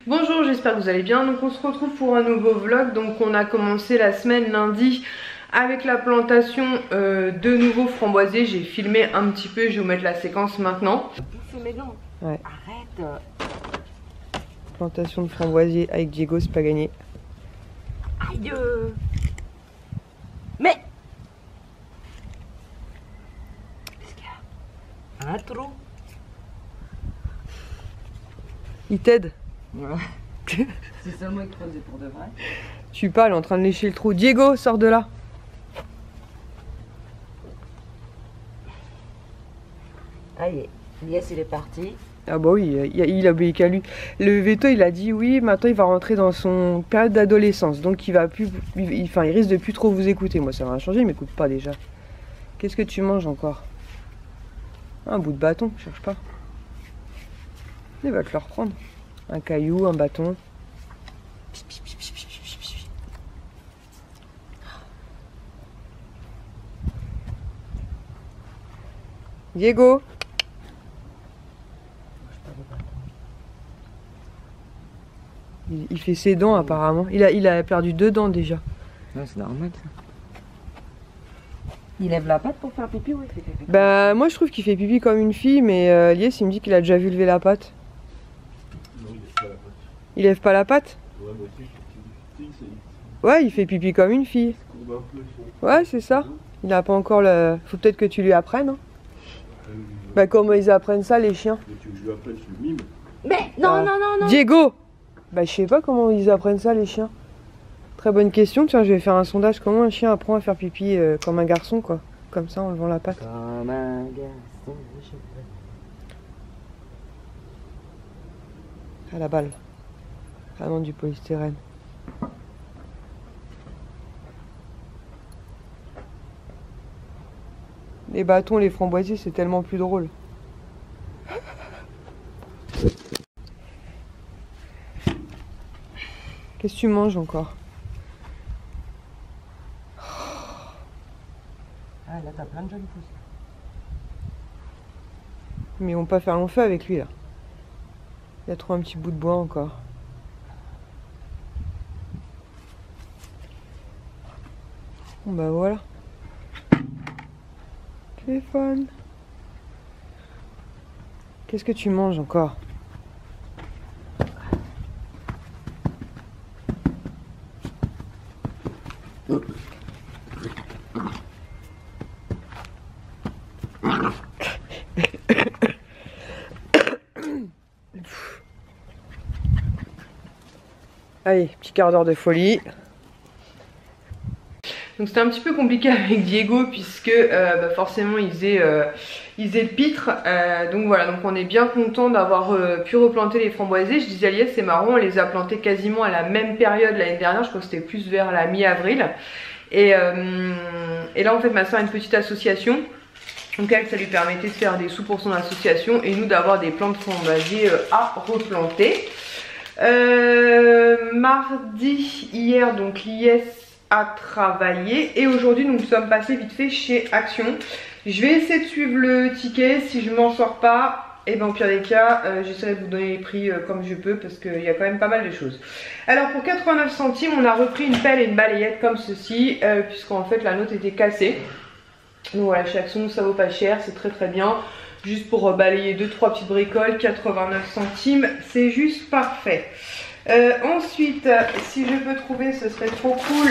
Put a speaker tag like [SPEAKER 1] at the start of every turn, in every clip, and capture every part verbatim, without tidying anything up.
[SPEAKER 1] Bonjour, j'espère que vous allez bien. Donc on se retrouve pour un nouveau vlog. Donc on a commencé la semaine lundi avec la plantation euh, de nouveaux framboisiers. J'ai filmé un petit peu, je vais vous mettre la séquence maintenant.
[SPEAKER 2] Ouais.
[SPEAKER 1] Arrête. Plantation de framboisiers avec Diego, c'est pas gagné.
[SPEAKER 2] Aïe. Mais qu'est-ce qu'il y a? Un trou.
[SPEAKER 1] Il t'aide?
[SPEAKER 2] Ouais. C'est ça moi qui creusais pour de vrai.
[SPEAKER 1] Je suis pas, elle est en train de lécher le trou. Diego, sors de là.
[SPEAKER 2] Allez, Lies il est parti.
[SPEAKER 1] Ah bah oui, il, il a obéi qu'à lui. Le veto, il a dit oui, maintenant il va rentrer dans son période d'adolescence. Donc il va plus, il, enfin il risque de plus trop vous écouter. Moi ça va changer, il m'écoute pas déjà. Qu'est-ce que tu manges encore? Un bout de bâton, cherche pas. Il va te le reprendre. Un caillou, un bâton. Diego. Il, il fait ses dents apparemment. Il a, il a perdu deux dents déjà.
[SPEAKER 2] Ouais, c'est normal ça. Il lève la patte pour faire pipi ou il fait pipi?
[SPEAKER 1] Bah moi je trouve qu'il fait pipi comme une fille, mais euh, Lies il me dit qu'il a déjà vu lever la patte.
[SPEAKER 3] Non, il lève pas la patte.
[SPEAKER 1] Il lève pas la patte?
[SPEAKER 3] Ouais, moi aussi, je trouve qu'il
[SPEAKER 1] Ouais, il fait pipi comme une fille.
[SPEAKER 3] courbe un peu son...
[SPEAKER 1] Ouais, c'est ça. Il a pas encore le... Faut peut-être que tu lui apprennes. Hein.
[SPEAKER 3] Euh,
[SPEAKER 1] Bah comment ils apprennent ça les chiens?
[SPEAKER 3] mais tu veux que je lui apprenne, je le mime.
[SPEAKER 2] Mais non,
[SPEAKER 1] Ah.
[SPEAKER 2] non, non, non.
[SPEAKER 1] Diego. Bah je sais pas comment ils apprennent ça les chiens. Très bonne question, tiens je vais faire un sondage. Comment un chien apprend à faire pipi euh, comme un garçon quoi? Comme ça en levant la patte.
[SPEAKER 2] Comme un garçon.
[SPEAKER 1] À la balle. Vraiment du polystyrène. Les bâtons, les framboisiers, c'est tellement plus drôle. Qu'est-ce que tu manges encore?
[SPEAKER 2] Ah là t'as plein de jeunes pousses.
[SPEAKER 1] Mais ils vont pas faire long feu avec lui là. Il y a trop un petit bout de bois encore. Bon bah voilà. Téléphone. Qu'est-ce que tu manges encore? Allez, petit quart d'heure de folie. Donc c'était un petit peu compliqué avec Diego puisque euh, bah forcément il faisait, euh, il faisait le pitre. Euh, donc voilà, donc on est bien content d'avoir euh, pu replanter les framboisiers. Je disais à Lies, c'est marrant, on les a plantés quasiment à la même période l'année dernière. Je crois que c'était plus vers la mi-avril. Et, euh, et là en fait ma soeur a une petite association. Donc elle, ça lui permettait de faire des sous pour son association et nous d'avoir des plants de framboisiers euh, à replanter. Euh, mardi, hier, donc Lies a travaillé et aujourd'hui nous sommes passés vite fait chez Action. Je vais essayer de suivre le ticket. Si je m'en sors pas, et ben au pire des cas, euh, j'essaierai de vous donner les prix euh, comme je peux parce qu'il y a quand même pas mal de choses. Alors pour quatre-vingt-neuf centimes, on a repris une pelle et une balayette comme ceci, euh, puisqu'en fait la nôtre était cassée. Donc voilà, chez Action ça vaut pas cher, c'est très très bien. Juste pour balayer deux trois petites bricoles, quatre-vingt-neuf centimes, c'est juste parfait. Euh, ensuite, si je peux trouver, ce serait trop cool.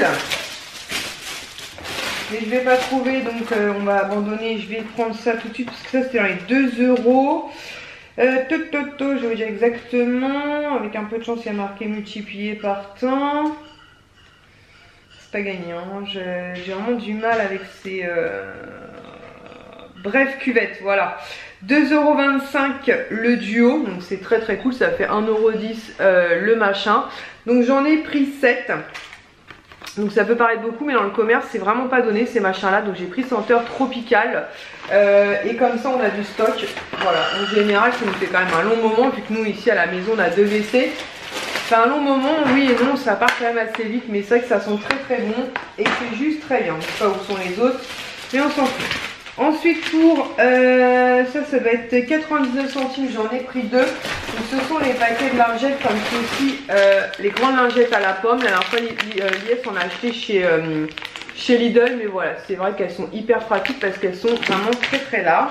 [SPEAKER 1] Mais je vais pas trouver, donc euh, on va abandonner. Je vais prendre ça tout de suite parce que ça c'était dans les deux euros. Euh, toto, je vais vous dire exactement. Avec un peu de chance, il y a marqué multiplié par temps. C'est pas gagnant. J'ai vraiment du mal avec ces. Euh... Bref, cuvette, voilà. deux euros vingt-cinq le duo, donc c'est très très cool, ça fait un euro dix euh, le machin. Donc j'en ai pris sept. Donc ça peut paraître beaucoup, mais dans le commerce, c'est vraiment pas donné ces machins-là. Donc j'ai pris senteur tropicale. Euh, et comme ça, on a du stock. Voilà, en général, ça nous fait quand même un long moment, vu que nous, ici à la maison, on a deux W C. C'est un long moment, oui et non, ça part quand même assez vite, mais c'est vrai que ça sent très très bon. Et c'est juste très bien. Je sais pas où sont les autres, mais on s'en fout. Ensuite pour euh, ça, ça va être quatre-vingt-dix-neuf centimes, j'en ai pris deux. Donc ce sont les paquets de lingettes comme ceci, euh, les grandes lingettes à la pomme. La dernière fois l'I S on a acheté chez, euh, chez Lidl, mais voilà, c'est vrai qu'elles sont hyper pratiques parce qu'elles sont vraiment très très larges.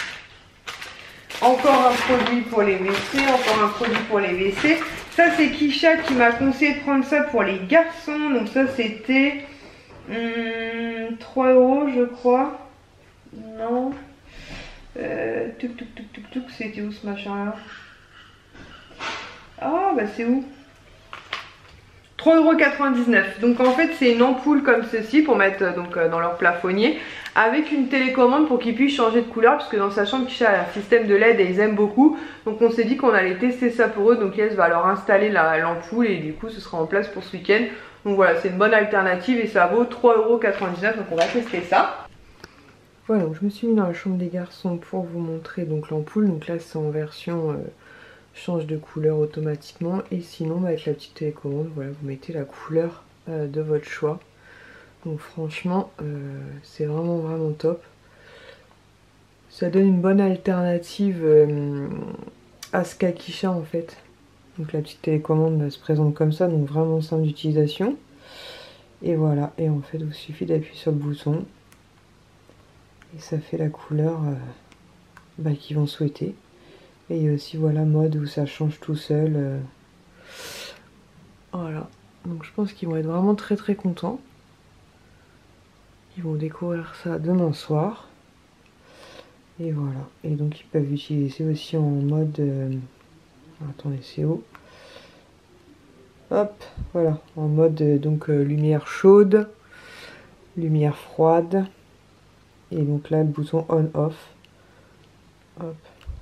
[SPEAKER 1] Encore un produit pour les W C, encore un produit pour les W C. Ça c'est Kisha qui m'a conseillé de prendre ça pour les garçons. Donc ça c'était hum, trois euros je crois. Non. Euh, tuc tuc tuc tuc tuc, c'était où ce machin là? Ah bah c'est où? trois euros quatre-vingt-dix-neuf. Donc en fait c'est une ampoule comme ceci pour mettre donc dans leur plafonnier avec une télécommande pour qu'ils puissent changer de couleur, parce que dans sa chambre Kisha a un système de L E D et ils aiment beaucoup. Donc on s'est dit qu'on allait tester ça pour eux. Donc elle va leur installer l'ampoule et du coup ce sera en place pour ce week-end. Donc voilà, c'est une bonne alternative et ça vaut trois euros quatre-vingt-dix-neuf. Donc on va tester ça. Voilà, donc je me suis mis dans la chambre des garçons pour vous montrer donc l'ampoule. Donc là c'est en version euh, change de couleur automatiquement, et sinon bah, avec la petite télécommande, voilà, vous mettez la couleur euh, de votre choix. Donc franchement euh, c'est vraiment vraiment top. Ça donne une bonne alternative euh, à ce qu'a Kisha en fait. Donc la petite télécommande bah, se présente comme ça, donc vraiment simple d'utilisation. Et voilà, et en fait il vous suffit d'appuyer sur le bouton et ça fait la couleur euh, bah, qu'ils vont souhaiter. Et il y a aussi voilà mode où ça change tout seul. Euh. Voilà, donc je pense qu'ils vont être vraiment très très contents. Ils vont découvrir ça demain soir. Et voilà, et donc ils peuvent l'utiliser aussi en mode euh... attendez, c'est où? Hop, voilà, en mode euh, donc euh, lumière chaude, lumière froide. Et donc là le bouton on off. Hop.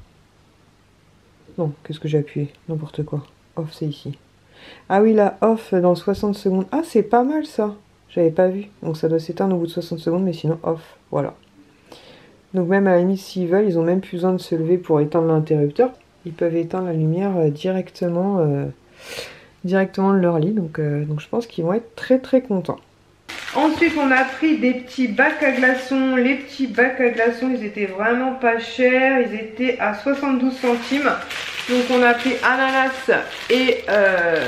[SPEAKER 1] Non, qu'est-ce que j'ai appuyé? N'importe quoi. Off c'est ici. Ah oui, là off dans soixante secondes. Ah c'est pas mal ça. J'avais pas vu. Donc ça doit s'éteindre au bout de soixante secondes, mais sinon off. Voilà. Donc même à la limite s'ils veulent, ils ont même plus besoin de se lever pour éteindre l'interrupteur. Ils peuvent éteindre la lumière euh, directement, euh, directement de leur lit. Donc, euh, donc je pense qu'ils vont être très très contents. Ensuite on a pris des petits bacs à glaçons. Les petits bacs à glaçons ils étaient vraiment pas chers. Ils étaient à soixante-douze centimes. Donc on a pris ananas et euh,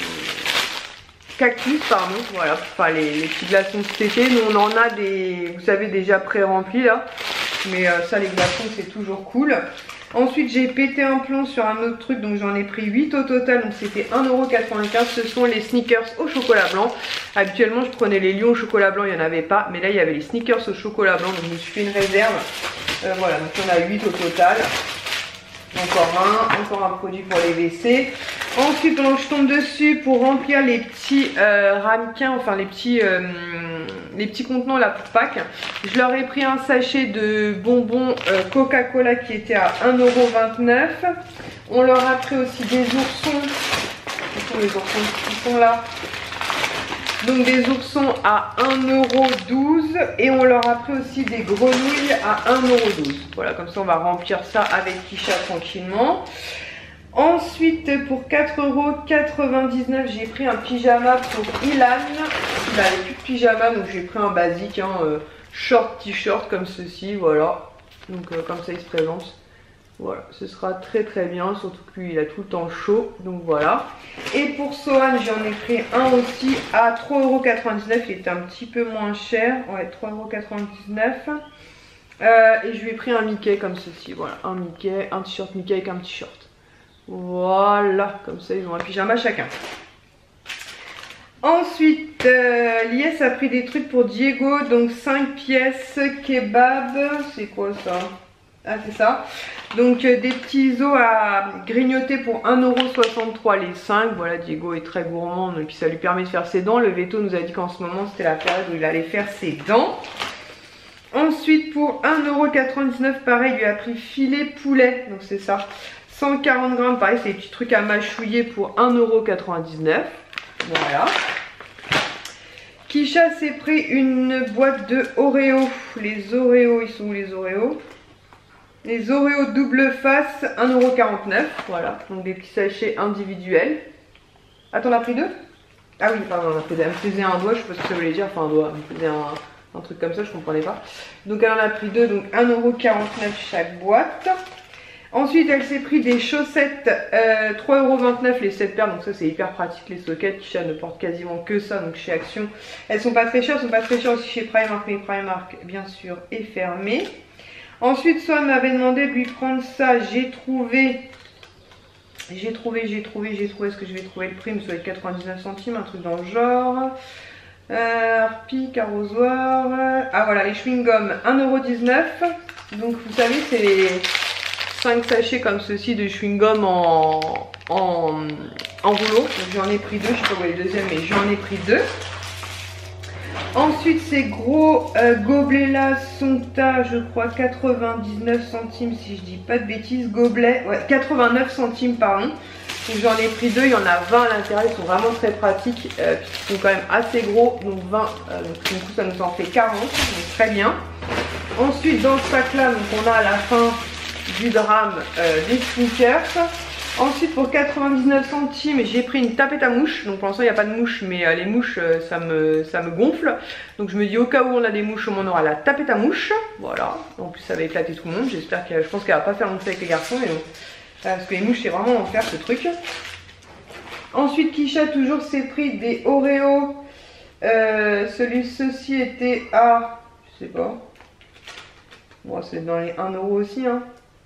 [SPEAKER 1] cactus pardon. Voilà, enfin les, les petits glaçons de cet été. Nous on en a des, vous savez, déjà pré-remplis là. Mais euh, ça les glaçons c'est toujours cool. Ensuite j'ai pété un plomb sur un autre truc, donc j'en ai pris huit au total, donc c'était un euro quatre-vingt-quinze. Ce sont les sneakers au chocolat blanc. Habituellement je prenais les lions au chocolat blanc, il n'y en avait pas, mais là il y avait les sneakers au chocolat blanc, donc je me suis fait une réserve. Euh, voilà, donc il y en a huit au total. Encore un, encore un produit pour les W C. Ensuite pendant que je tombe dessus, pour remplir les petits euh, ramequins, enfin les petits, euh, les petits contenants là pour Pâques, je leur ai pris un sachet de bonbons euh, Coca-Cola qui était à un euro vingt-neuf. On leur a pris aussi des oursons. Où sont les oursons? Ils sont là. Donc des oursons à un euro douze. Et on leur a pris aussi des grenouilles à un euro douze. Voilà, comme ça on va remplir ça avec Kisha tranquillement. Ensuite pour quatre euros quatre-vingt-dix-neuf j'ai pris un pyjama pour Ilan. Il n'avait plus de pyjama, donc j'ai pris un basique, hein, euh, short t-shirt comme ceci, voilà. Donc euh, comme ça il se présente. Voilà, ce sera très très bien, surtout que lui il a tout le temps chaud, donc voilà. Et pour Sohan j'en ai pris un aussi à trois euros quatre-vingt-dix-neuf, il était un petit peu moins cher, ouais, trois euros quatre-vingt-dix-neuf. Euh, et je lui ai pris un Mickey comme ceci, voilà, un Mickey, un t-shirt Mickey avec un t-shirt. Voilà, comme ça ils ont un pyjama chacun. Ensuite, euh, l'I S a pris des trucs pour Diego, donc cinq pièces kebab, c'est quoi ça? Ah c'est ça. Donc euh, des petits os à grignoter pour un euro soixante-trois les cinq. Voilà, Diego est très gourmand, donc ça lui permet de faire ses dents. Le veto nous a dit qu'en ce moment c'était la période où il allait faire ses dents. Ensuite pour un euro quatre-vingt-dix-neuf, pareil, il lui a pris filet poulet, donc c'est ça. cent quarante grammes, pareil, c'est des petits trucs à mâchouiller pour un euro quatre-vingt-dix-neuf. Voilà. Kisha s'est pris une boîte de Oreo. Les Oreos, ils sont où les Oreos? Les Oreos double face, un euro quarante-neuf. Voilà, donc des petits sachets individuels. Ah, t'en as pris deux? Ah oui, pardon, on a pris deux. Elle me faisait un doigt, je sais pas ce que ça voulait dire. Enfin, un doigt, elle me faisait un, un truc comme ça, je comprenais pas. Donc elle en a pris deux, donc un euro quarante-neuf chaque boîte. Ensuite elle s'est pris des chaussettes, euh, trois euros vingt-neuf les sept paires, donc ça c'est hyper pratique, les sockets. Kisha ne porte quasiment que ça, donc chez Action elles sont pas très chères, elles sont pas très chères aussi chez Primark, mais Primark bien sûr est fermé. Ensuite Swan m'avait demandé de lui prendre ça, j'ai trouvé j'ai trouvé j'ai trouvé j'ai trouvé, est-ce que je vais trouver le prix, mais ça va être quatre-vingt-dix-neuf centimes, un truc dans le genre. euh, Harpic, arrosoir, ah voilà les chewing-gums un euro dix-neuf, donc vous savez c'est les cinq sachets comme ceci de chewing-gum en, en, en rouleau. J'en ai pris deux, je sais pas où est le deuxième, mais j'en ai pris deux. Ensuite ces gros euh, gobelets là sont à je crois quatre-vingt-dix-neuf centimes si je dis pas de bêtises. Gobelets, ouais quatre-vingt-neuf centimes pardon. Donc j'en ai pris deux, il y en a vingt à l'intérieur, ils sont vraiment très pratiques euh, puisqu'ils sont quand même assez gros, donc vingt, euh, donc du coup ça nous en fait quarante, donc très bien. Ensuite dans ce pack là, donc on a à la fin du drame euh, des sneakers. Ensuite pour quatre-vingt-dix-neuf centimes j'ai pris une tapette à mouches. Donc pour l'instant il n'y a pas de mouches, mais euh, les mouches euh, ça, me, ça me gonfle. Donc je me dis au cas où on a des mouches, on aura la tapette à mouches. Voilà, en plus ça va éclater tout le monde. J'espère que je pense qu'elle va pas faire longtemps avec les garçons, mais bon. Euh, parce que les mouches c'est vraiment enfer ce truc. Ensuite Kisha toujours s'est pris des Oreo. euh, Celui-ci était à, je sais pas, bon c'est dans les un euro aussi hein.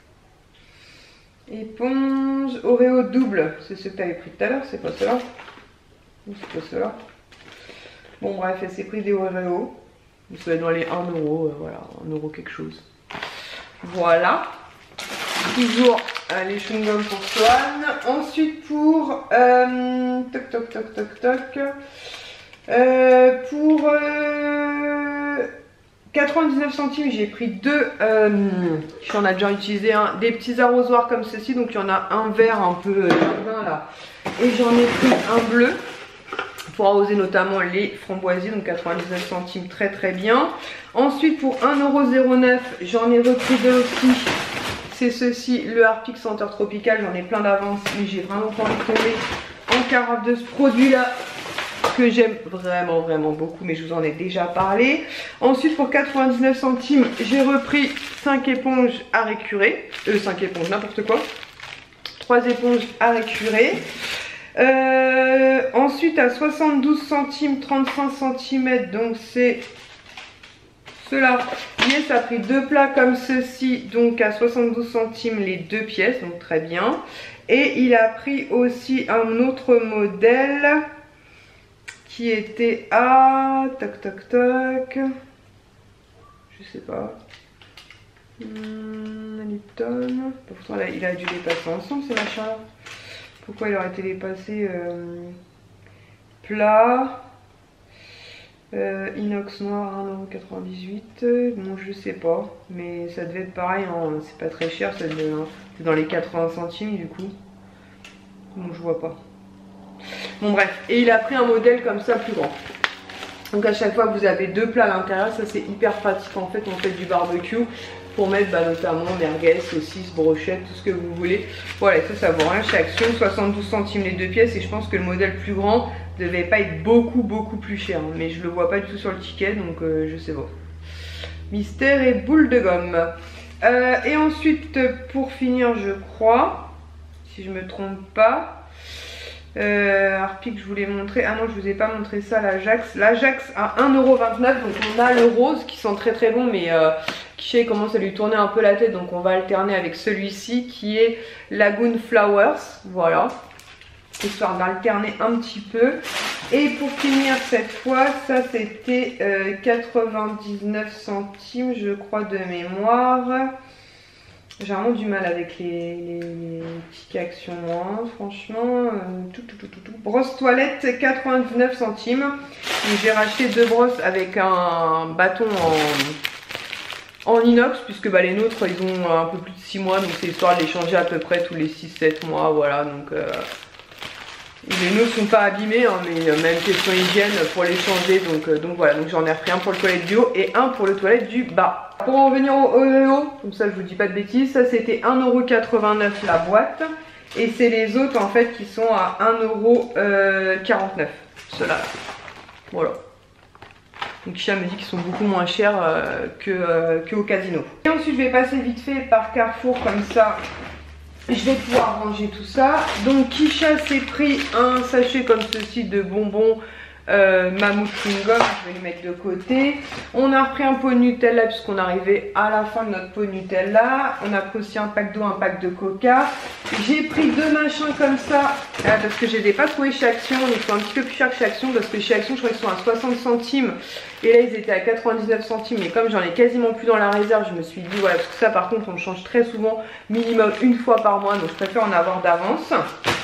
[SPEAKER 1] Éponge, Oreo double, c'est ce que tu avais pris tout à l'heure, c'est pas cela. Ou c'est pas cela. Bon bref, elle s'est pris des Oreo. Ça va être dans les un euro, euh, voilà, un euro quelque chose. Voilà. Toujours euh, les chewing-gums pour Swan. Ensuite pour... Euh, toc toc toc toc toc. Euh, pour... Euh, quatre-vingt-dix-neuf centimes j'ai pris deux, euh, j'en ai déjà utilisé un, des petits arrosoirs comme ceci, donc il y en a un vert un peu jardin là, et j'en ai pris un bleu pour arroser notamment les framboisiers, donc quatre-vingt-dix-neuf centimes, très très bien. Ensuite pour un euro zéro neuf j'en ai repris deux aussi, c'est ceci, le Harpic Senteur Tropical, j'en ai plein d'avance, mais j'ai vraiment pas envie de tomber en carafe de ce produit là, que j'aime vraiment vraiment beaucoup, mais je vous en ai déjà parlé. Ensuite pour quatre-vingt-dix-neuf centimes j'ai repris cinq éponges à récurer, euh, cinq éponges n'importe quoi, trois éponges à récurer. Euh, ensuite à soixante-douze centimes, trente-cinq centimètres, donc c'est cela. Yes a pris deux plats comme ceci, donc à soixante-douze centimes les deux pièces, donc très bien. Et il a pris aussi un autre modèle qui était à toc toc toc, je sais pas, hum, Lipton. Pourtant là, il a dû les passer ensemble ces machins là. Pourquoi il aurait été les passer euh, plat, euh, inox noir un euro quatre-vingt-dix-huit. Bon je sais pas, mais ça devait être pareil hein, c'est pas très cher, c'est dans les quatre-vingts centimes du coup. Bon je vois pas. Bon bref, et il a pris un modèle comme ça plus grand. Donc à chaque fois vous avez deux plats à l'intérieur, ça c'est hyper pratique en fait, on fait du barbecue pour mettre bah, notamment merguez, saucisses, brochettes, tout ce que vous voulez. Voilà, ça ça vaut rien chez Action, soixante-douze centimes les deux pièces, et je pense que le modèle plus grand devait pas être beaucoup beaucoup plus cher, hein, mais je le vois pas du tout sur le ticket, donc euh, je sais pas. Mystère et boule de gomme. Euh, et ensuite pour finir je crois, si je me trompe pas, Euh, Harpic je vous l'ai montré, ah non je vous ai pas montré ça, l'Ajax, l'Ajax à un euro vingt-neuf, donc on a le rose qui sent très très bon, mais euh, Kisha commence à lui tourner un peu la tête, donc on va alterner avec celui-ci qui est Lagoon Flowers, voilà, histoire d'alterner un petit peu. Et pour finir cette fois, ça c'était euh, quatre-vingt-dix-neuf centimes je crois de mémoire. J'ai vraiment du mal avec les, les, les tickets Action, hein, franchement. Euh, tout, tout, tout, tout, tout. Brosse toilette, quatre-vingt-dix-neuf centimes. J'ai racheté deux brosses avec un bâton en, en inox, puisque bah, les nôtres, ils ont un peu plus de six mois, donc c'est histoire de les changer à peu près tous les six sept mois, voilà. Donc euh, les nôtres sont pas abîmés, hein, mais euh, même question hygiène pour les changer, donc, euh, donc voilà. Donc j'en ai repris un pour le toilette du haut et un pour le toilette du bas. Pour en revenir au Oreo, comme ça je vous dis pas de bêtises, ça c'était un euro quatre-vingt-neuf la boîte. Et c'est les autres en fait qui sont à un euro quarante-neuf. Ceux-là. Voilà. Donc Kisha me dit qu'ils sont beaucoup moins chers euh, que, euh, qu'au casino. Et ensuite je vais passer vite fait par Carrefour comme ça. Je vais pouvoir ranger tout ça. Donc Kisha s'est pris un sachet comme ceci de bonbons euh, Mammouth Chewing Gum. Je vais le mettre de côté. On a repris un pot de Nutella puisqu'on arrivait à la fin de notre pot de Nutella. On a pris aussi un pack d'eau, un pack de coca. J'ai pris deux machins comme ça euh, parce que je les ai pas trouvés chez Action. Ils sont un petit peu plus chers que chez Action parce que chez Action je crois qu'ils sont à soixante centimes. Et là ils étaient à quatre-vingt-dix-neuf centimes. Mais comme j'en ai quasiment plus dans la réserve, je me suis dit voilà, parce que ça par contre on change très souvent, minimum une fois par mois. Donc je préfère en avoir d'avance.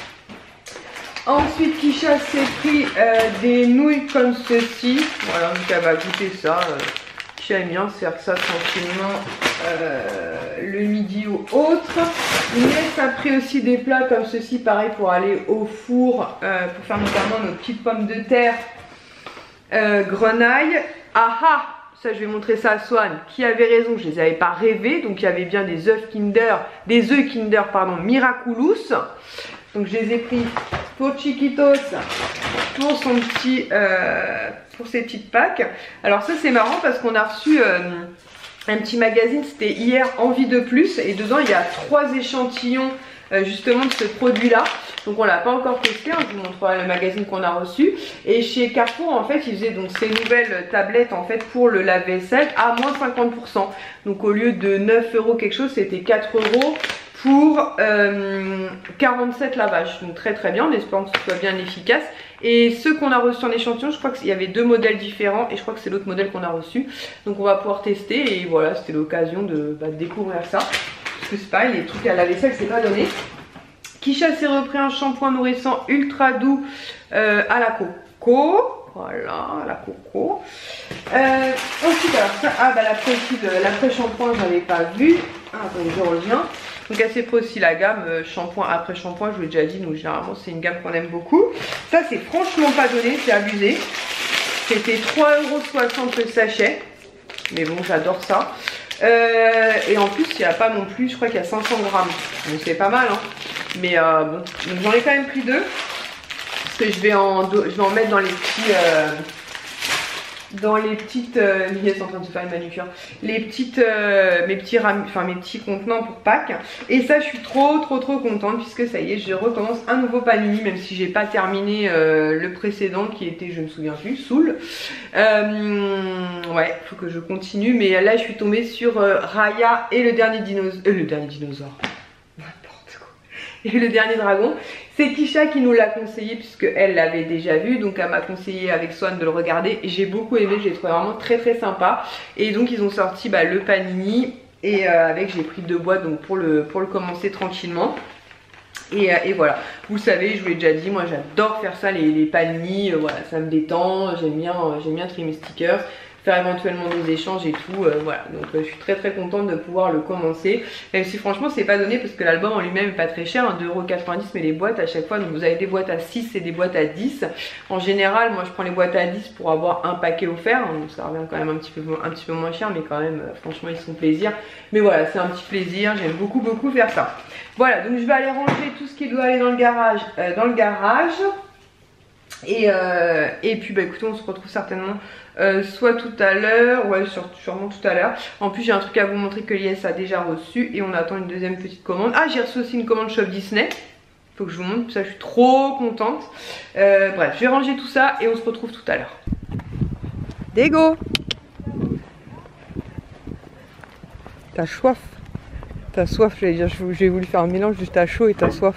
[SPEAKER 1] Ensuite Kisha s'est pris euh, des nouilles comme ceci. Voilà, donc elle va goûter ça. Euh, Kisha aime bien faire ça tranquillement euh, le midi ou autre. Inès a pris aussi des plats comme ceci, pareil pour aller au four, euh, pour faire notamment nos petites pommes de terre euh, grenaille. Ah ah, ça je vais montrer ça à Swan qui avait raison, je les avais pas rêvés. Donc il y avait bien des œufs Kinder, des œufs Kinder pardon, Miraculous. Donc je les ai pris pour Chiquitos, pour son petit, euh, pour ses petites packs. Alors ça c'est marrant parce qu'on a reçu euh, un petit magazine, c'était hier Envie de plus, et dedans il y a trois échantillons euh, justement de ce produit là. Donc on l'a pas encore testé, hein, je vous montrerai le magazine qu'on a reçu. Et chez Carrefour en fait ils faisaient donc ces nouvelles tablettes en fait pour le lave-vaisselle à moins cinquante pour cent. Donc au lieu de neuf euros quelque chose, c'était quatre euros pour euh, quarante-sept lavages. Donc très très bien, en espérant que ce soit bien efficace. Et ceux qu'on a reçus en échantillon, je crois qu'il y avait deux modèles différents et je crois que c'est l'autre modèle qu'on a reçu. Donc on va pouvoir tester et voilà, c'était l'occasion de, bah, de découvrir ça. Parce que c'est pareil, les trucs à la vaisselle c'est pas donné. Kisha s'est repris un shampoing nourrissant ultra doux euh, à la coco. Voilà, à la coco. Euh, ensuite, alors ça, ah bah l'après-shampoing, j'avais pas vu. Ah, attendez, je reviens. Donc elle s'est pris aussi la gamme euh, shampoing après shampoing, je vous l'ai déjà dit, nous généralement c'est une gamme qu'on aime beaucoup. Ça c'est franchement pas donné, c'est abusé. C'était trois euros soixante le sachet. Mais bon, j'adore ça. Euh, et en plus, il n'y a pas non plus, je crois qu'il y a cinq cents grammes. Donc c'est pas mal, hein. Mais euh, bon, j'en ai quand même pris deux. Parce que je vais en, je vais en mettre dans les petits... Euh, dans les petites, euh, Lies en train de se faire une manucure, les petites, euh, mes petits ram, enfin mes petits contenants pour Pâques. Et ça je suis trop trop trop contente puisque ça y est, je recommence un nouveau panini, même si j'ai pas terminé euh, le précédent qui était, je me souviens plus, Soul. Euh, ouais, faut que je continue, mais là je suis tombée sur euh, Raya et le dernier dinosaure, euh, le dernier dinosaure, n'importe quoi, et le dernier dragon. C'est Kisha qui nous l'a conseillé puisque elle l'avait déjà vu, donc elle m'a conseillé avec Swan de le regarder. J'ai beaucoup aimé, j'ai trouvé vraiment très très sympa. Et donc ils ont sorti bah, le panini et euh, avec j'ai pris deux boîtes donc pour le, pour le commencer tranquillement. Et, euh, et voilà, vous savez, je vous l'ai déjà dit, moi j'adore faire ça, les, les panini, euh, voilà, ça me détend, j'aime bien, euh, j'aime bien trier mes stickers, faire éventuellement des échanges et tout, euh, voilà, donc euh, je suis très très contente de pouvoir le commencer, même si franchement c'est pas donné parce que l'album en lui-même est pas très cher, hein, deux euros quatre-vingt-dix, mais les boîtes à chaque fois, donc vous avez des boîtes à six et des boîtes à dix. En général moi je prends les boîtes à dix pour avoir un paquet offert, hein, donc ça revient quand même un petit peu, un petit peu moins cher, mais quand même euh, franchement ils sont plaisir, mais voilà, c'est un petit plaisir, j'aime beaucoup beaucoup faire ça. Voilà, donc je vais aller ranger tout ce qui doit aller dans le garage, euh, dans le garage. Et, euh, et puis bah écoutez, on se retrouve certainement euh, soit tout à l'heure, ouais sûrement tout à l'heure. En plus j'ai un truc à vous montrer que Lies a déjà reçu et on attend une deuxième petite commande. Ah, j'ai reçu aussi une commande Shop Disney, faut que je vous montre, ça je suis trop contente. euh, Bref, je vais ranger tout ça et on se retrouve tout à l'heure. Dego, t'as soif? T'as soif, j'allais dire, j'ai voulu faire un mélange juste à chaud et t'as soif.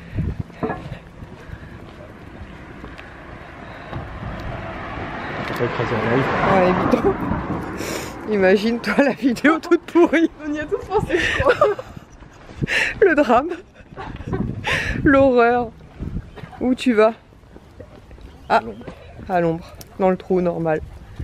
[SPEAKER 1] Ouais, évidemment. Imagine-toi la vidéo toute pourrie.
[SPEAKER 2] On y a tous pensé, je crois.
[SPEAKER 1] Le drame. L'horreur. Où tu vas? Ah, à l'ombre. Dans le trou normal.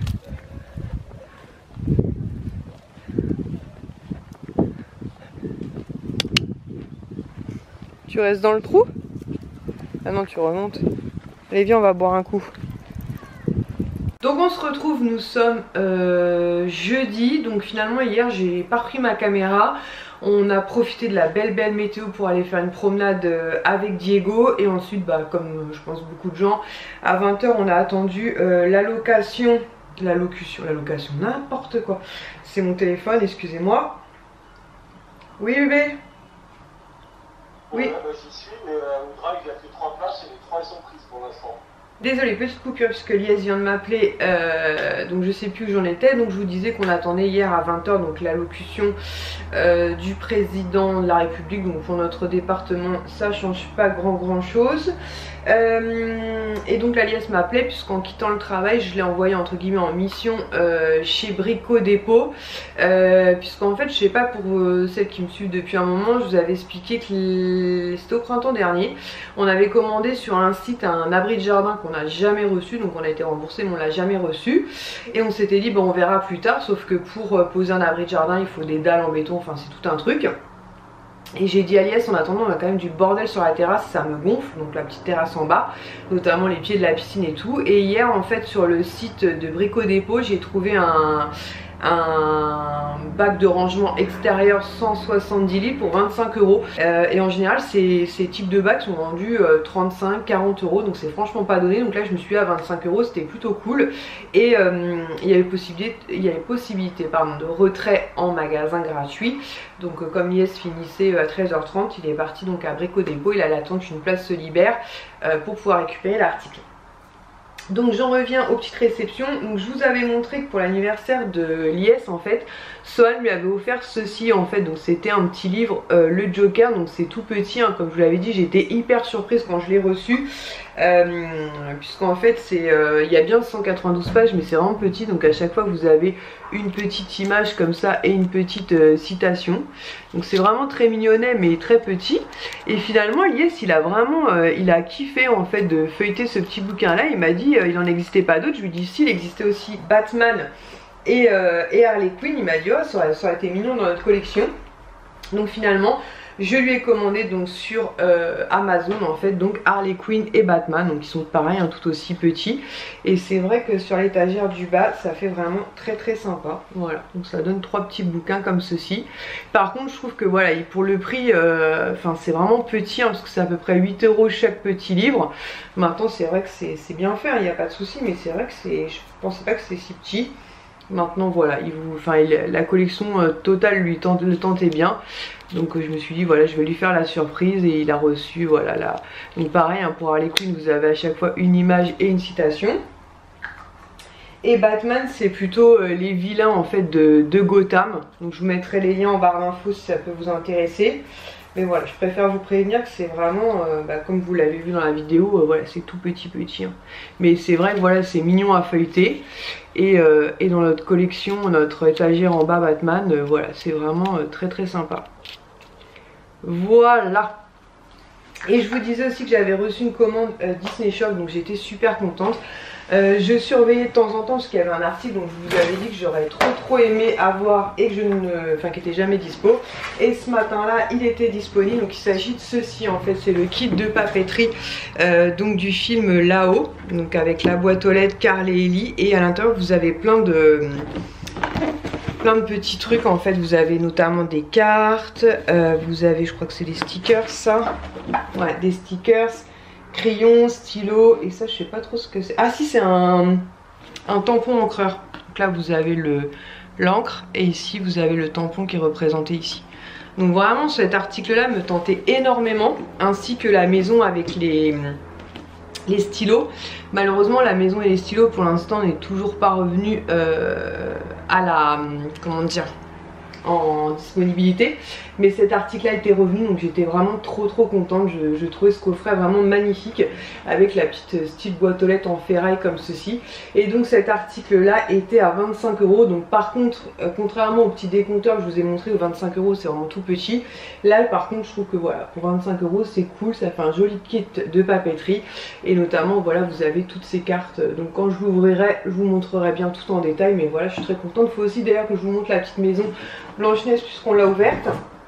[SPEAKER 1] Tu restes dans le trou? Ah non, tu remontes. Allez, viens, on va boire un coup. Donc on se retrouve, nous sommes euh, jeudi, donc finalement hier j'ai pas pris ma caméra. On a profité de la belle belle météo pour aller faire une promenade avec Diego. Et ensuite, bah, comme je pense beaucoup de gens, à vingt heures on a attendu euh, l'allocation la locution, la location, n'importe quoi. C'est mon téléphone, excusez-moi. Oui, bébé. Oui.
[SPEAKER 4] Ouais, bah, j'y suis, mais euh, au drive, il n'y a que trois places et les trois elles sont prises pour l'instant.
[SPEAKER 1] Désolée, petite coupure puisque Lies vient de m'appeler, euh, donc je sais plus où j'en étais. Donc je vous disais qu'on attendait hier à vingt heures donc l'allocution euh, du président de la République. Donc pour notre département ça change pas grand grand chose. Euh, et donc la Lies m'appelait puisqu'en quittant le travail je l'ai envoyé entre guillemets en mission euh, chez Brico Dépôt, euh, puisqu'en fait je sais pas pour euh, celles qui me suivent depuis un moment, je vous avais expliqué que c'était au printemps dernier, on avait commandé sur un site un abri de jardin qu'on n'a jamais reçu, donc on a été remboursé mais on l'a jamais reçu, et on s'était dit bon on verra plus tard, sauf que pour euh, poser un abri de jardin il faut des dalles en béton, enfin c'est tout un truc. Et j'ai dit à Lies, en attendant on a quand même du bordel sur la terrasse, ça me gonfle, donc la petite terrasse en bas, notamment les pieds de la piscine et tout. Et hier en fait sur le site de Brico Dépôt j'ai trouvé un, un bac de rangement extérieur cent soixante-dix litres pour vingt-cinq euros. Euh, et en général ces, ces types de bacs sont vendus euh, trente-cinq à quarante euros, donc c'est franchement pas donné. Donc là je me suis dit à vingt-cinq euros, c'était plutôt cool. Et euh, il y avait possibilité, il y avait possibilité pardon, de retrait en magasin gratuit. Donc euh, comme Lies finissait à treize heures trente, il est parti donc à Brico Dépôt, il allait attendre qu'une place se libère euh, pour pouvoir récupérer l'article. Donc j'en reviens aux petites réceptions. Donc je vous avais montré que pour l'anniversaire de Lies en fait, Sohan lui avait offert ceci en fait. Donc c'était un petit livre, euh, le Joker, donc c'est tout petit hein, comme je vous l'avais dit. J'étais hyper surprise quand je l'ai reçu, euh, puisqu'en fait c'est euh, il y a bien cent quatre-vingt-douze pages mais c'est vraiment petit, donc à chaque fois vous avez une petite image comme ça et une petite euh, citation. Donc c'est vraiment très mignonnet mais très petit. Et finalement Lies il a vraiment euh, il a kiffé en fait de feuilleter ce petit bouquin là. Il m'a dit euh, il n'en existait pas d'autres. Je lui dis si, il existait aussi Batman et, euh, et Harley Quinn. Il m'a dit oh ça aurait, ça aurait été mignon dans notre collection. Donc finalement je lui ai commandé donc sur euh, Amazon en fait donc Harley Quinn et Batman, donc ils sont pareils hein, tout aussi petits. Et c'est vrai que sur l'étagère du bas ça fait vraiment très très sympa. Voilà, donc ça donne trois petits bouquins comme ceci. Par contre je trouve que voilà pour le prix, euh, enfin c'est vraiment petit hein, parce que c'est à peu près huit euros chaque petit livre. Maintenant c'est vrai que c'est bien fait, il n'y a pas de souci, mais c'est vrai que c'est, je pensais pas que c'est si petit. Maintenant voilà, il vous, enfin, il, la collection euh, totale lui tente, le tentait bien. Donc euh, je me suis dit voilà je vais lui faire la surprise et il a reçu voilà là. Donc pareil hein, pour Harley Quinn vous avez à chaque fois une image et une citation. Et Batman c'est plutôt euh, les vilains en fait de, de Gotham. Donc je vous mettrai les liens en barre d'infos si ça peut vous intéresser. Mais voilà, je préfère vous prévenir que c'est vraiment, euh, bah, comme vous l'avez vu dans la vidéo, euh, voilà, c'est tout petit petit. Hein. Mais c'est vrai que voilà, c'est mignon à feuilleter. Et, euh, et dans notre collection, notre étagère en bas Batman, euh, voilà, c'est vraiment euh, très très sympa. Voilà. Et je vous disais aussi que j'avais reçu une commande euh, Disney Shop, donc j'étais super contente. Euh, je surveillais de temps en temps parce qu'il y avait un article dont je vous avais dit que j'aurais trop trop aimé avoir et que je ne, enfin qui était jamais dispo. Et ce matin là il était disponible, donc il s'agit de ceci en fait, c'est le kit de papeterie euh, donc du film Là-haut, donc avec la boîte aux lettres Carl et Ellie, et à l'intérieur vous avez plein de plein de petits trucs en fait. Vous avez notamment des cartes, euh, vous avez je crois que c'est des stickers ça, ouais des stickers, crayons, stylos, et ça je sais pas trop ce que c'est. Ah si, c'est un, un tampon encreur. Donc là vous avez le l'encre et ici vous avez le tampon qui est représenté ici. Donc vraiment cet article là me tentait énormément, ainsi que la maison avec les, les stylos. Malheureusement la maison et les stylos pour l'instant n'est toujours pas revenu euh, à la, comment dire, en disponibilité, mais cet article là était revenu, donc j'étais vraiment trop trop contente. Je, je trouvais ce coffret vraiment magnifique avec la petite style boîte aux lettres en ferraille comme ceci. Et donc cet article là était à vingt-cinq euros. Donc par contre euh, contrairement au petit décompteur que je vous ai montré, aux vingt-cinq euros c'est vraiment tout petit. Là par contre je trouve que voilà, pour vingt-cinq euros c'est cool, ça fait un joli kit de papeterie. Et notamment voilà vous avez toutes ces cartes, donc quand je l'ouvrirai je vous montrerai bien tout en détail. Mais voilà je suis très contente. Il faut aussi d'ailleurs que je vous montre la petite maison Blanche-Neige puisqu'on l'a ouverte.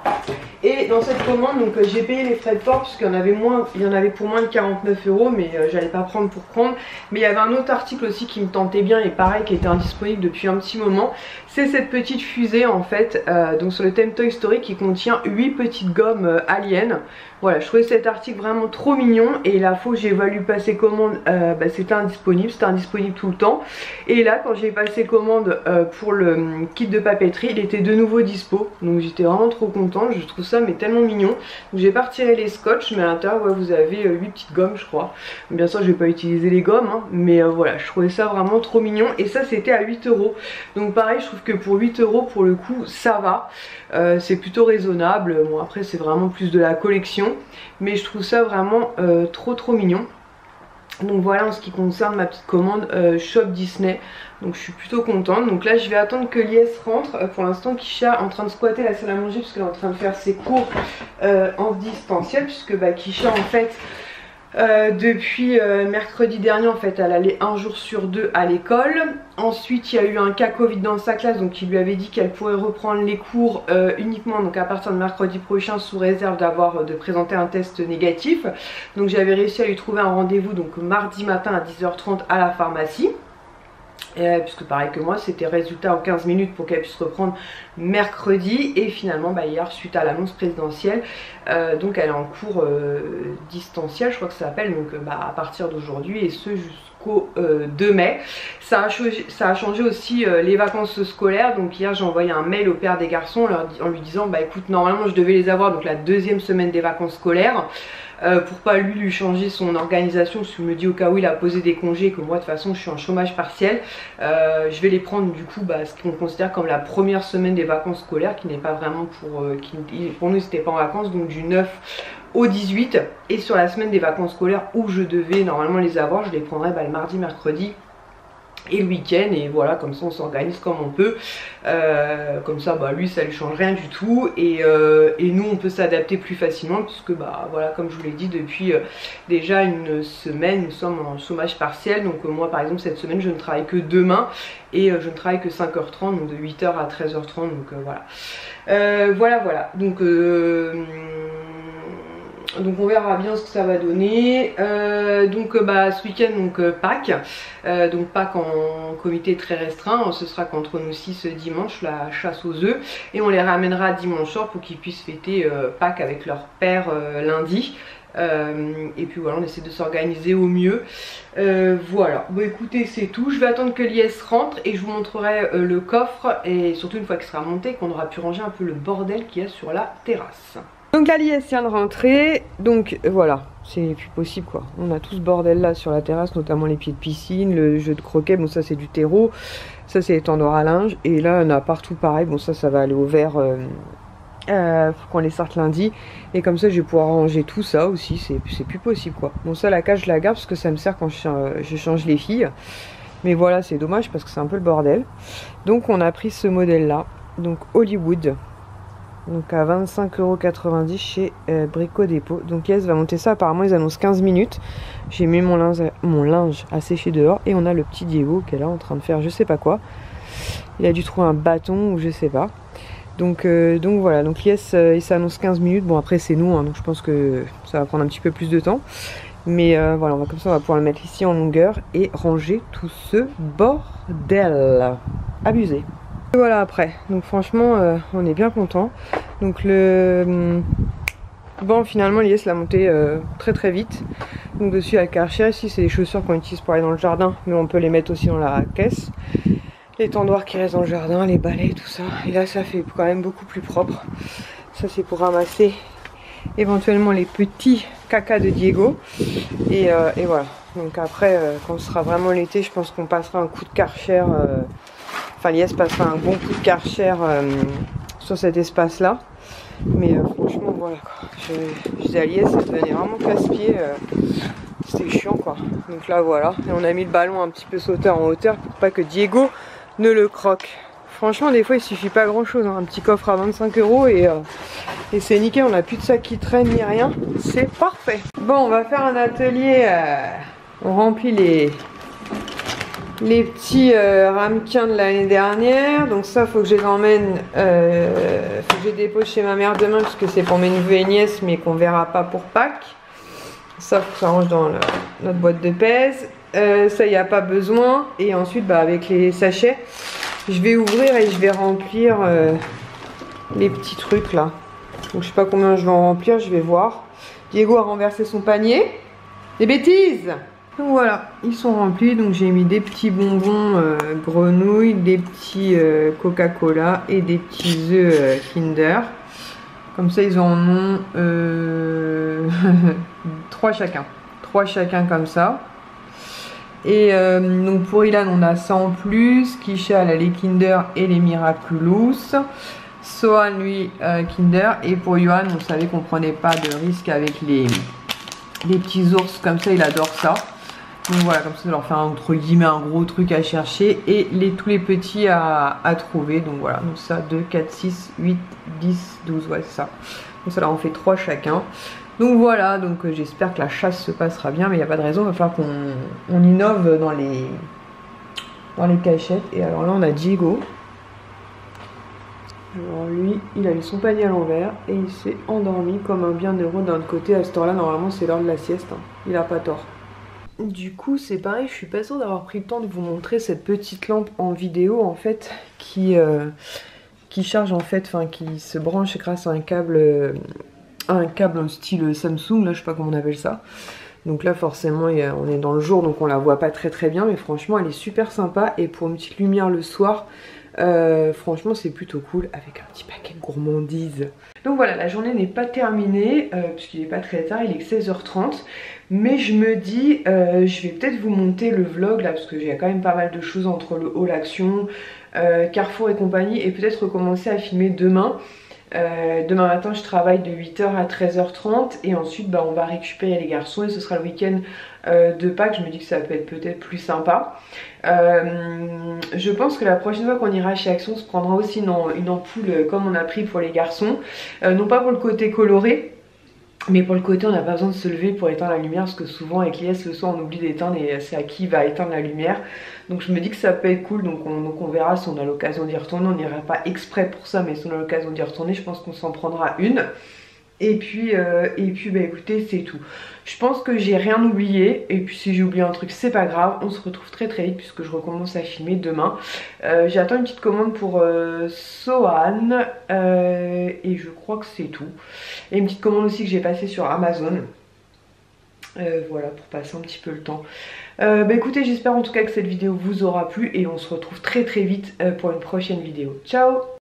[SPEAKER 1] Et dans cette commande, donc euh, j'ai payé les frais de port parce qu'il y en avait moins, il y en avait pour moins de quarante-neuf euros, mais euh, j'allais pas prendre pour prendre. Mais il y avait un autre article aussi qui me tentait bien et pareil qui était indisponible depuis un petit moment. C'est cette petite fusée en fait, euh, donc sur le thème Toy Story qui contient huit petites gommes euh, aliens. Voilà, je trouvais cet article vraiment trop mignon et la fois où j'ai voulu passer commande, euh, bah, c'était indisponible, c'était indisponible tout le temps. Et là, quand j'ai passé commande euh, pour le euh, kit de papeterie, il était de nouveau dispo. Donc j'étais vraiment trop contente, je trouve ça mais tellement mignon. Donc j'ai pas retiré les scotch, mais à l'intérieur, ouais, vous avez euh, huit petites gommes, je crois. Bien sûr, je vais pas utiliser les gommes, hein, mais euh, voilà, je trouvais ça vraiment trop mignon. Et ça, c'était à huit euros. Donc pareil, je trouve que pour huit euros, pour le coup, ça va. Euh, c'est plutôt raisonnable. Bon, après, c'est vraiment plus de la collection. Mais je trouve ça vraiment euh, trop trop mignon. Donc voilà en ce qui concerne ma petite commande euh, Shop Disney. Donc je suis plutôt contente. Donc là je vais attendre que Lies rentre. euh, Pour l'instant Kisha est en train de squatter la salle à manger puisqu'elle est en train de faire ses cours euh, en distanciel. Puisque bah, Kisha en fait Euh, depuis euh, mercredi dernier en fait elle allait un jour sur deux à l'école. Ensuite il y a eu un cas Covid dans sa classe, donc il lui avait dit qu'elle pourrait reprendre les cours euh, uniquement donc à partir de mercredi prochain sous réserve d'avoir euh, de présenter un test négatif. Donc j'avais réussi à lui trouver un rendez-vous donc mardi matin à dix heures trente à la pharmacie. Euh, puisque pareil que moi c'était résultat en quinze minutes pour qu'elle puisse reprendre mercredi. Et finalement bah, hier suite à l'annonce présidentielle euh, donc elle est en cours euh, distanciel je crois que ça s'appelle, donc bah, à partir d'aujourd'hui et ce jusqu'au euh, deux mai. Ça a changé, ça a changé aussi euh, les vacances scolaires. Donc hier j'ai envoyé un mail au père des garçons leur, en lui disant bah écoute normalement je devais les avoir donc la deuxième semaine des vacances scolaires. Euh, pour pas lui lui changer son organisation, parce qu'il me dit au cas où il a posé des congés, que moi de toute façon je suis en chômage partiel, euh, je vais les prendre du coup bah, ce qu'on considère comme la première semaine des vacances scolaires, qui n'est pas vraiment pour euh, qui, pour nous c'était pas en vacances, donc du neuf au dix-huit. Et sur la semaine des vacances scolaires où je devais normalement les avoir, je les prendrai bah, le mardi, mercredi et le week-end. Et voilà, comme ça on s'organise comme on peut. Euh, comme ça bah lui ça lui change rien du tout. Et, euh, et nous on peut s'adapter plus facilement, puisque bah voilà, comme je vous l'ai dit, depuis euh, déjà une semaine nous sommes en chômage partiel. Donc euh, moi par exemple cette semaine je ne travaille que demain. Et euh, je ne travaille que cinq heures trente, donc de huit heures à treize heures trente. Donc euh, voilà. Euh, voilà voilà. Donc euh, Donc on verra bien ce que ça va donner. Euh, donc bah ce week-end donc euh, Pâques, euh, donc Pâques en comité très restreint. Ce sera qu'entre nous six dimanche la chasse aux œufs, et on les ramènera dimanche soir pour qu'ils puissent fêter euh, Pâques avec leur père euh, lundi. Euh, et puis voilà, on essaie de s'organiser au mieux. Euh, voilà, bon écoutez c'est tout. Je vais attendre que Lies rentre et je vous montrerai euh, le coffre, et surtout une fois qu'il sera monté qu'on aura pu ranger un peu le bordel qu'il y a sur la terrasse. Donc la Lies vient de rentrer, donc euh, voilà, c'est plus possible quoi. On a tout ce bordel là sur la terrasse, notamment les pieds de piscine, le jeu de croquet, bon ça c'est du terreau, ça c'est les tendoirs à linge, et là on a partout pareil, bon ça ça va aller au vert, euh, euh, faut qu'on les sorte lundi, et comme ça je vais pouvoir ranger tout ça aussi, c'est plus possible quoi. Bon ça la cage je la garde parce que ça me sert quand je, euh, je change les filles, mais voilà c'est dommage parce que c'est un peu le bordel. Donc on a pris ce modèle là, donc Hollywood. Donc à vingt-cinq euros quatre-vingt-dix chez euh, Brico Dépôt. Donc Yes va monter ça, apparemment ils annoncent quinze minutes. J'ai mis mon linge, mon linge à sécher dehors. Et on a le petit Diego qui est là en train de faire je sais pas quoi. Il a dû trouver un bâton ou je sais pas. Donc, euh, donc voilà, donc Yes euh, il s'annonce quinze minutes. Bon après c'est nous, hein, donc je pense que ça va prendre un petit peu plus de temps. Mais euh, voilà, on va, comme ça on va pouvoir le mettre ici en longueur et ranger tout ce bordel. Abusé. Et voilà après, donc franchement euh, on est bien content. Donc le banc finalement Lies l'a monté euh, très très vite. Donc dessus il y a le Karcher, ici c'est des chaussures qu'on utilise pour aller dans le jardin, mais on peut les mettre aussi dans la caisse. Les tendoirs qui restent dans le jardin, les balais, tout ça. Et là ça fait quand même beaucoup plus propre. Ça c'est pour ramasser éventuellement les petits caca de Diego. Et, euh, et voilà, donc après euh, quand ce sera vraiment l'été, je pense qu'on passera un coup de Karcher. Euh, Enfin Lies passera un bon coup de Karcher euh, sur cet espace là. Mais euh, franchement voilà quoi. Je, je disais à Lies, ça devenait vraiment casse-pied. Euh, C'était chiant quoi. Donc là voilà. Et on a mis le ballon un petit peu sauteur en hauteur pour pas que Diego ne le croque. Franchement des fois il suffit pas grand chose. Hein. Un petit coffre à vingt-cinq euros et, euh, et c'est nickel. On n'a plus de sac qui traîne ni rien. C'est parfait. Bon on va faire un atelier. Euh, on remplit les... les petits euh, ramequins de l'année dernière. Donc ça, faut que je les emmène, euh, faut que je les dépose chez ma mère demain parce que c'est pour mes neveux et nièces, mais qu'on verra pas pour Pâques. Ça, faut que ça range dans le, notre boîte de pèse. Euh, ça, il n'y a pas besoin. Et ensuite, bah, avec les sachets, je vais ouvrir et je vais remplir euh, les petits trucs là. Donc je sais pas combien je vais en remplir, je vais voir. Diego a renversé son panier. Des bêtises! Donc voilà, ils sont remplis. Donc j'ai mis des petits bonbons euh, grenouilles, des petits euh, Coca-Cola et des petits œufs euh, Kinder. Comme ça, ils en ont euh, trois chacun. Trois chacun comme ça. Et euh, donc pour Ilan, on a ça en plus. Kisha, elle a les Kinder et les Miraculous. Sohan, lui, euh, Kinder. Et pour Johan, on savait qu'on prenait pas de risque avec les, les petits ours. Comme ça, il adore ça. Donc voilà, comme ça, ça leur fait un, entre guillemets un gros truc à chercher. Et les, tous les petits à, à trouver. Donc voilà, donc ça, deux, quatre, six, huit, dix, douze, ouais, c'est ça. Donc ça leur en fait trois chacun. Donc voilà, donc euh, j'espère que la chasse se passera bien. Mais il n'y a pas de raison, il va falloir qu'on on innove dans les, dans les cachettes. Et alors là, on a Diego. Alors lui, il a mis son panier à l'envers et il s'est endormi comme un bienheureux d'un autre côté. À cette heure-là, normalement, c'est l'heure de la sieste. Hein. Il a pas tort. Du coup, c'est pareil, je suis pas sûre d'avoir pris le temps de vous montrer cette petite lampe en vidéo, en fait, qui, euh, qui charge, en fait, enfin, qui se branche grâce à un câble, euh, un câble en style Samsung, là, je sais pas comment on appelle ça. Donc là, forcément, il y a, on est dans le jour, donc on la voit pas très très bien, mais franchement, elle est super sympa. Et pour une petite lumière le soir, Euh, franchement c'est plutôt cool avec un petit paquet de gourmandises. Donc voilà, la journée n'est pas terminée euh, puisqu'il n'est pas très tard, il est que seize heures trente. Mais je me dis, euh, je vais peut-être vous monter le vlog là parce que j'ai quand même pas mal de choses entre le haul action, euh, Carrefour et compagnie, et peut-être recommencer à filmer demain. Euh, demain matin je travaille de huit heures à treize heures trente et ensuite bah, on va récupérer les garçons et ce sera le week-end euh, de Pâques. Je me dis que ça peut être peut-être plus sympa. Euh, je pense que la prochaine fois qu'on ira chez Action, on se prendra aussi une, une ampoule comme on a pris pour les garçons. Euh, non pas pour le côté coloré, mais pour le côté on n'a pas besoin de se lever pour éteindre la lumière parce que souvent avec l'I S le soir on oublie d'éteindre et c'est à qui va éteindre la lumière. Donc je me dis que ça peut être cool, donc on, donc on verra si on a l'occasion d'y retourner. On n'ira pas exprès pour ça, mais si on a l'occasion d'y retourner, je pense qu'on s'en prendra une. Et puis, euh, et puis bah écoutez, c'est tout. Je pense que j'ai rien oublié. Et puis si j'ai oublié un truc, c'est pas grave. On se retrouve très très vite puisque je recommence à filmer demain. Euh, J'attends une petite commande pour euh, Sohan. Euh, et je crois que c'est tout. Et une petite commande aussi que j'ai passée sur Amazon. Euh, voilà, pour passer un petit peu le temps. Euh, bah écoutez, j'espère en tout cas que cette vidéo vous aura plu. Et on se retrouve très très vite euh, pour une prochaine vidéo. Ciao!